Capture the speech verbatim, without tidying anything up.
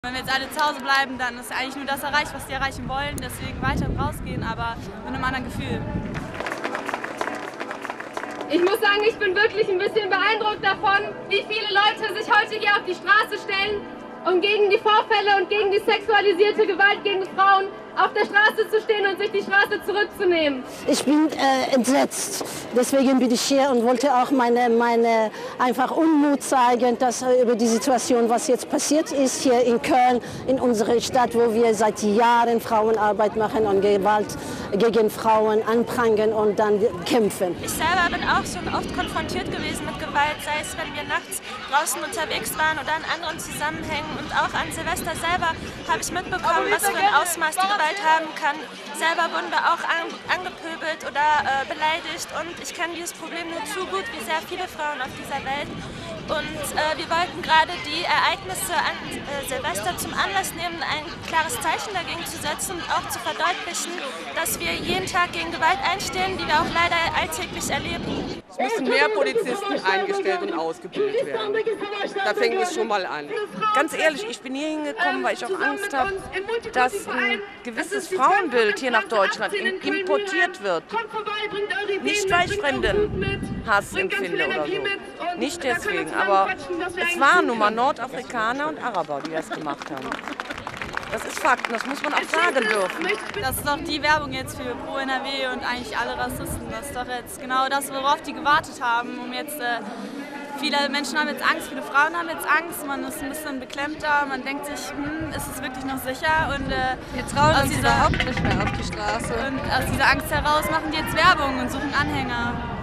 Wenn wir jetzt alle zu Hause bleiben, dann ist eigentlich nur das erreicht, was die erreichen wollen. Deswegen weiter rausgehen, aber mit einem anderen Gefühl. Ich muss sagen, ich bin wirklich ein bisschen beeindruckt davon, wie viele Leute sich heute hier auf die Straße stellen, um gegen die Vorfälle und gegen die sexualisierte Gewalt gegen Frauen auf der Straße zu stehen und sich die Straße zurückzunehmen. Ich bin äh, entsetzt. Deswegen bin ich hier und wollte auch meine, meine einfach Unmut zeigen, dass äh, über die Situation, was jetzt passiert ist hier in Köln, in unserer Stadt, wo wir seit Jahren Frauenarbeit machen und Gewalt gegen Frauen anprangern und dann kämpfen. Ich selber bin auch schon oft konfrontiert gewesen mit Gewalt, sei es, wenn wir nachts draußen unterwegs waren oder in anderen Zusammenhängen. Und auch an Silvester selber habe ich mitbekommen, was für ein Ausmaß die Gewalt haben kann. Selber wurden wir auch an, angepöbelt oder äh, beleidigt und ich kenne dieses Problem nur zu gut wie sehr viele Frauen auf dieser Welt. Und äh, wir wollten gerade die Ereignisse an äh, Silvester zum Anlass nehmen, ein klares Zeichen dagegen zu setzen und auch zu verdeutlichen, dass wir jeden Tag gegen Gewalt einstehen, die wir auch leider alltäglich erleben. Es müssen mehr Polizisten eingestellt und ausgebildet werden. Da fängt es schon mal an. Ganz ehrlich, ich bin hier hingekommen, weil ich auch Angst habe, dass ein gewisses Frauenbild hier nach Deutschland importiert wird. Nicht, weil ich Fremdenhass empfinde oder so. Nicht deswegen, aber es waren nun mal Nordafrikaner und Araber, die das gemacht haben. Das ist Fakt, das muss man auch sagen dürfen. Das ist doch die Werbung jetzt für Pro N R W und eigentlich alle Rassisten. Das ist doch jetzt genau das, worauf die gewartet haben. Um jetzt, äh, viele Menschen haben jetzt Angst, viele Frauen haben jetzt Angst, man ist ein bisschen beklemmter, man denkt sich, hm, ist es wirklich noch sicher? Und äh, jetzt trauen sie überhaupt nicht mehr auf die Straße. Und aus dieser Angst heraus machen die jetzt Werbung und suchen Anhänger.